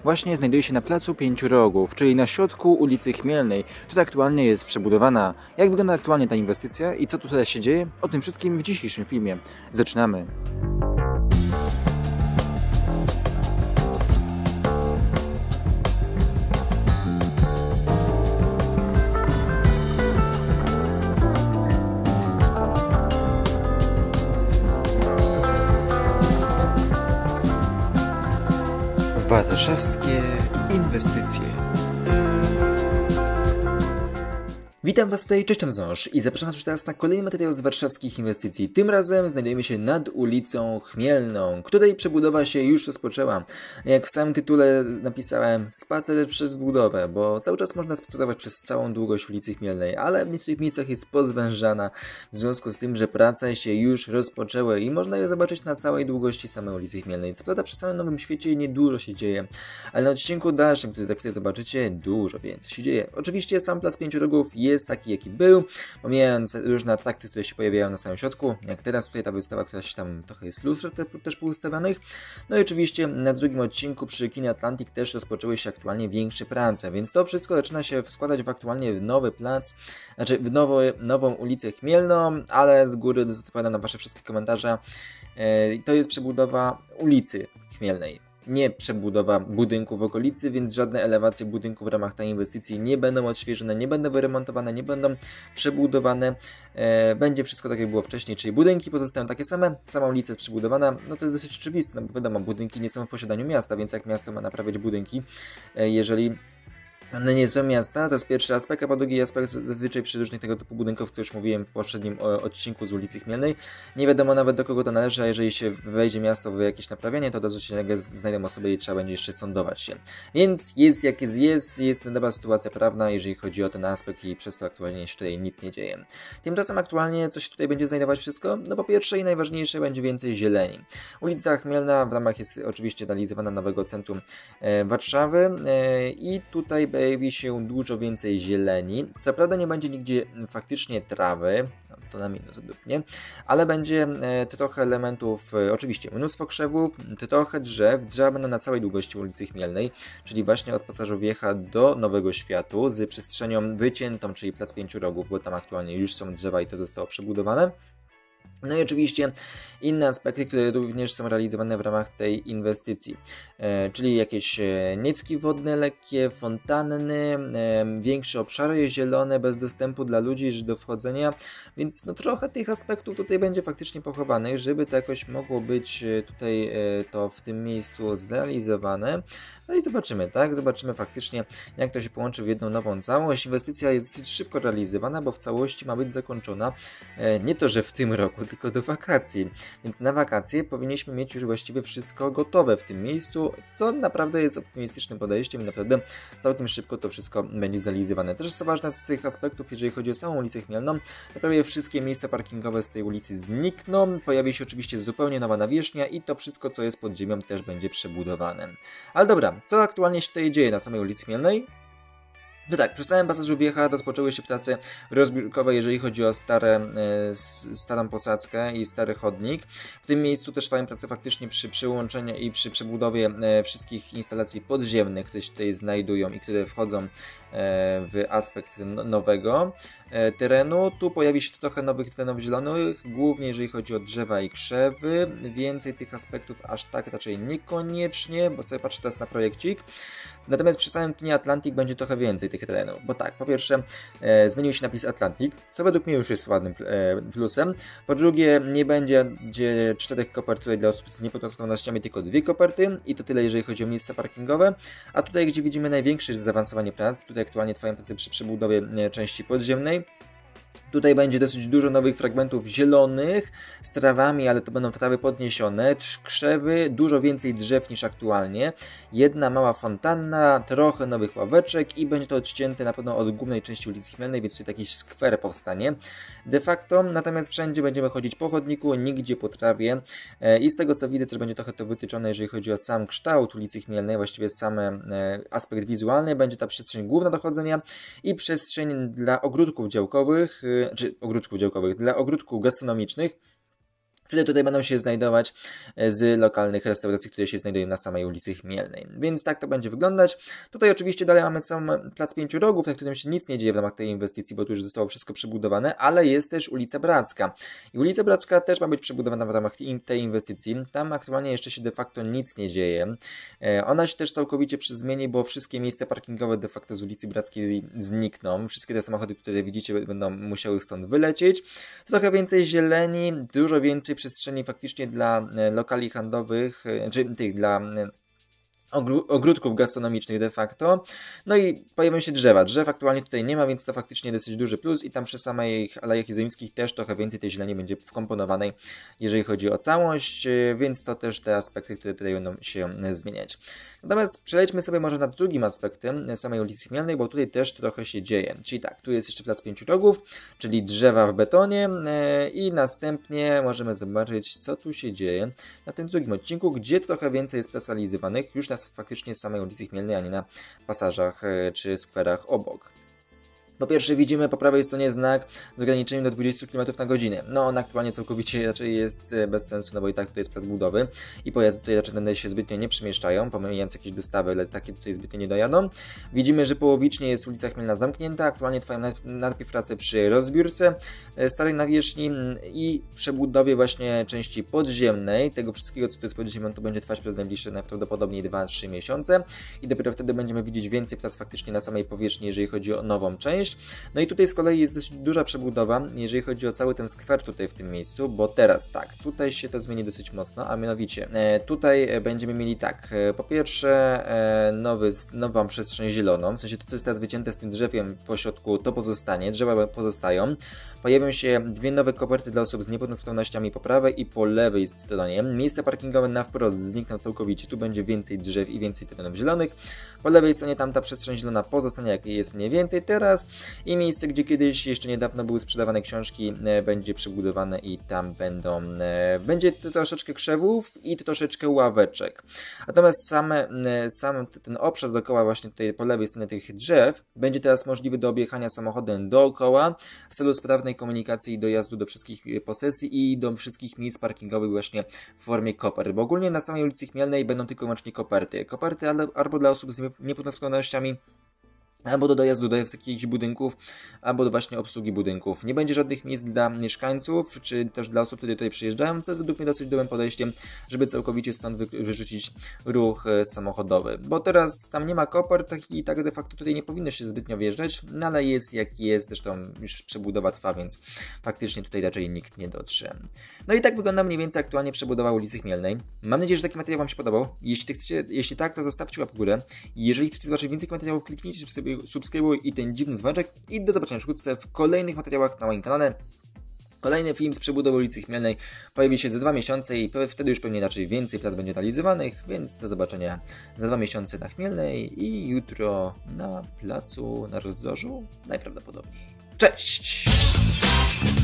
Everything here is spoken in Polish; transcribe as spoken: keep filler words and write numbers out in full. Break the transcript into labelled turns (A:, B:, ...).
A: właśnie znajduje się na placu Pięciu Rogów, czyli na środku ulicy Chmielnej. Tutaj aktualnie jest przebudowana. Jak wygląda aktualnie ta inwestycja i co tutaj się dzieje? O tym wszystkim w dzisiejszym filmie. Zaczynamy! Warszawskie inwestycje. Witam Was tutaj, cześć, tam Ząż i zapraszam Was już teraz na kolejny materiał z warszawskich inwestycji. Tym razem znajdujemy się nad ulicą Chmielną, której przebudowa się już rozpoczęła. Jak w samym tytule napisałem, spacer przez budowę, bo cały czas można spacerować przez całą długość ulicy Chmielnej, ale w niektórych miejscach jest pozwężana w związku z tym, że prace się już rozpoczęły i można je zobaczyć na całej długości samej ulicy Chmielnej. Co prawda przy samym Nowym Świecie niedużo się dzieje, ale na odcinku dalszym, który za chwilę zobaczycie, dużo więcej się dzieje. Oczywiście sam Plac Pięciu Rogów jest jest taki, jaki był, pomijając różne atrakcje, które się pojawiają na samym środku, jak teraz tutaj ta wystawa, która się tam trochę jest luster te, też poustawianych. No i oczywiście na drugim odcinku przy kinie Atlantic też rozpoczęły się aktualnie większe prace, więc to wszystko zaczyna się składać w aktualnie w nowy plac, znaczy w nowy, nową ulicę Chmielną, ale z góry odpowiadam na Wasze wszystkie komentarze. Yy, to jest przebudowa ulicy Chmielnej. Nie przebudowa budynku w okolicy, więc żadne elewacje budynku w ramach tej inwestycji nie będą odświeżone, nie będą wyremontowane, nie będą przebudowane. E, będzie wszystko tak jak było wcześniej, czyli budynki pozostają takie same, sama ulica jest przebudowana. No to jest dosyć oczywiste, no bo wiadomo, budynki nie są w posiadaniu miasta, więc jak miasto ma naprawiać budynki, e, jeżeli one nie są miasta, to jest pierwszy aspekt, a po drugi aspekt zazwyczaj przy różnych tego typu budynkach, co już mówiłem w poprzednim odcinku z ulicy Chmielnej. Nie wiadomo nawet do kogo to należy, a jeżeli się wejdzie miasto w jakieś naprawianie, to od razu się znajdą osoby i trzeba będzie jeszcze sądować się. Więc jest jak jest, jest, jest dobra sytuacja prawna, jeżeli chodzi o ten aspekt i przez to aktualnie się tutaj nic nie dzieje. Tymczasem aktualnie co się tutaj będzie znajdować wszystko? No po pierwsze i najważniejsze będzie więcej zieleni. Ulica Chmielna w ramach jest oczywiście realizowana nowego centrum e, Warszawy e, i tutaj pojawi się dużo więcej zieleni. Co prawda nie będzie nigdzie faktycznie trawy, no to na minus nie, ale będzie e, trochę elementów, e, oczywiście mnóstwo krzewów, trochę drzew. Drzewa będą na całej długości ulicy Chmielnej, czyli właśnie od Pasażu Wiecha do Nowego Światu z przestrzenią wyciętą, czyli Plac Pięciu Rogów, bo tam aktualnie już są drzewa i to zostało przebudowane. No i oczywiście inne aspekty, które również są realizowane w ramach tej inwestycji, e, czyli jakieś e, niecki wodne lekkie, fontanny, e, większe obszary zielone bez dostępu dla ludzi do wchodzenia, więc no trochę tych aspektów tutaj będzie faktycznie pochowanych, żeby to jakoś mogło być tutaj e, to w tym miejscu zrealizowane. No i zobaczymy, tak? Zobaczymy faktycznie, jak to się połączy w jedną nową całość. Inwestycja jest dosyć szybko realizowana, bo w całości ma być zakończona e, nie to, że w tym roku, tylko do wakacji. Więc na wakacje powinniśmy mieć już właściwie wszystko gotowe w tym miejscu, co naprawdę jest optymistycznym podejściem i naprawdę całkiem szybko to wszystko będzie zrealizowane. Też co ważne z tych aspektów, jeżeli chodzi o samą ulicę Chmielną, to prawie wszystkie miejsca parkingowe z tej ulicy znikną, pojawi się oczywiście zupełnie nowa nawierzchnia i to wszystko, co jest pod ziemią, też będzie przebudowane. Ale dobra, co aktualnie się tutaj dzieje na samej ulicy Chmielnej? No tak, przy samym Pasażu Wiecha rozpoczęły się prace rozbiórkowe, jeżeli chodzi o stare, e, starą posadzkę i stary chodnik. W tym miejscu też trwają prace faktycznie przy przyłączeniu i przy przebudowie e, wszystkich instalacji podziemnych, które się tutaj znajdują i które wchodzą e, w aspekt nowego e, terenu. Tu pojawi się trochę nowych terenów zielonych, głównie jeżeli chodzi o drzewa i krzewy. Więcej tych aspektów aż tak raczej niekoniecznie, bo sobie patrzę teraz na projekcik. Natomiast przy samym kinie Atlantic będzie trochę więcej tych terenów, bo tak, po pierwsze e, zmienił się napis Atlantic, co według mnie już jest ładnym e, plusem. Po drugie, nie będzie gdzie czterech kopert tutaj dla osób z niepełnosprawnościami, tylko dwie koperty i to tyle, jeżeli chodzi o miejsca parkingowe. A tutaj, gdzie widzimy największe zaawansowanie prac, tutaj aktualnie trwają prace przy przebudowie e, części podziemnej. Tutaj będzie dosyć dużo nowych fragmentów zielonych z trawami, ale to będą trawy podniesione, krzewy, dużo więcej drzew niż aktualnie, jedna mała fontanna, trochę nowych ławeczek i będzie to odcięte na pewno od głównej części ulicy Chmielnej, więc tutaj taki skwer powstanie de facto, natomiast wszędzie będziemy chodzić po chodniku, nigdzie po trawie i z tego co widzę też będzie trochę to wytyczone, jeżeli chodzi o sam kształt ulicy Chmielnej, właściwie sam aspekt wizualny, będzie ta przestrzeń główna do chodzenia i przestrzeń dla ogródków działkowych, czy ogródków działkowych, dla ogródków gastronomicznych. które tutaj będą się znajdować z lokalnych restauracji, które się znajdują na samej ulicy Chmielnej. Więc tak to będzie wyglądać. Tutaj oczywiście dalej mamy sam Plac Pięciu Rogów, na którym się nic nie dzieje w ramach tej inwestycji, bo tu już zostało wszystko przebudowane, ale jest też ulica Bracka. I ulica Bracka też ma być przebudowana w ramach tej inwestycji. Tam aktualnie jeszcze się de facto nic nie dzieje. Ona się też całkowicie zmieni, bo wszystkie miejsca parkingowe de facto z ulicy Brackiej znikną. Wszystkie te samochody, które widzicie, będą musiały stąd wylecieć. Trochę więcej zieleni, dużo więcej przestrzeni faktycznie dla lokali handlowych, czy tych dla ogródków gastronomicznych de facto. No i pojawią się drzewa. Drzew aktualnie tutaj nie ma, więc to faktycznie dosyć duży plus i tam przy samych Alejach Jezońskich też trochę więcej tej zieleni będzie wkomponowanej, jeżeli chodzi o całość, więc to też te aspekty, które tutaj będą się zmieniać. Natomiast przejdźmy sobie może nad drugim aspektem samej ulicy Chmielnej, bo tutaj też trochę się dzieje. Czyli tak, tu jest jeszcze Plac Pięciu Rogów, czyli drzewa w betonie i następnie możemy zobaczyć, co tu się dzieje na tym drugim odcinku, gdzie trochę więcej jest plac realizowanych już na faktycznie z samej ulicy Chmielnej, a nie na pasażach czy skwerach obok. Po pierwsze widzimy po prawej stronie znak z ograniczeniem do dwudziestu kilometrów na godzinę. No on aktualnie całkowicie raczej jest bez sensu, no bo i tak tutaj jest plac budowy i pojazdy tutaj raczej będą się zbytnio nie przemieszczają, pomijając jakieś dostawy, ale takie tutaj zbytnio nie dojadą. Widzimy, że połowicznie jest ulica Chmielna zamknięta, aktualnie trwają najpierw prace przy rozbiórce starej nawierzchni i przebudowie właśnie części podziemnej. Tego wszystkiego, co tu jest pod ziemią, to będzie trwać przez najbliższe najprawdopodobniej dwa trzy miesiące i dopiero wtedy będziemy widzieć więcej plac faktycznie na samej powierzchni, jeżeli chodzi o nową część. No i tutaj z kolei jest dosyć duża przebudowa, jeżeli chodzi o cały ten skwer tutaj w tym miejscu, bo teraz tak, tutaj się to zmieni dosyć mocno, a mianowicie e, tutaj będziemy mieli tak, e, po pierwsze e, nowy, nową przestrzeń zieloną, w sensie to, co jest teraz wycięte z tym drzewem po środku, to pozostanie, drzewa pozostają, pojawią się dwie nowe koperty dla osób z niepełnosprawnościami po prawej i po lewej stronie, miejsca parkingowe na wprost znikną całkowicie, tu będzie więcej drzew i więcej terenów zielonych, po lewej stronie tamta przestrzeń zielona pozostanie, jak jest mniej więcej teraz, i miejsce, gdzie kiedyś jeszcze niedawno były sprzedawane książki, będzie przebudowane i tam będą, będzie troszeczkę krzewów i troszeczkę ławeczek. Natomiast same, sam ten obszar dookoła właśnie tutaj po lewej stronie tych drzew będzie teraz możliwy do objechania samochodem dookoła w celu sprawnej komunikacji i dojazdu do wszystkich posesji i do wszystkich miejsc parkingowych właśnie w formie kopert, bo ogólnie na samej ulicy Chmielnej będą tylko wyłącznie koperty. Koperty albo dla osób z niepełnosprawnościami, albo do dojazdu do jakichś budynków, albo do właśnie obsługi budynków. Nie będzie żadnych miejsc dla mieszkańców, czy też dla osób, które tutaj przyjeżdżają, co jest według mnie dosyć dobrym podejściem, żeby całkowicie stąd wy wyrzucić ruch samochodowy. Bo teraz tam nie ma kopert i tak de facto tutaj nie powinno się zbytnio wjeżdżać, no ale jest jak jest, zresztą już przebudowa trwa, więc faktycznie tutaj raczej nikt nie dotrze. No i tak wygląda mniej więcej aktualnie przebudowa ulicy Chmielnej. Mam nadzieję, że taki materiał Wam się podobał. Jeśli, chcecie, jeśli tak, to zostawcie łapkę w górę. Jeżeli chcecie zobaczyć więcej materiałów, kliknijcie sobie subskrybuj i ten dziwny dzwoneczek i do zobaczenia wkrótce w kolejnych materiałach na moim kanale. Kolejny film z przebudowy ulicy Chmielnej pojawi się za dwa miesiące i wtedy już pewnie inaczej więcej prac będzie realizowanych, więc do zobaczenia za dwa miesiące na Chmielnej i jutro na placu, na rozdrożu najprawdopodobniej. Cześć!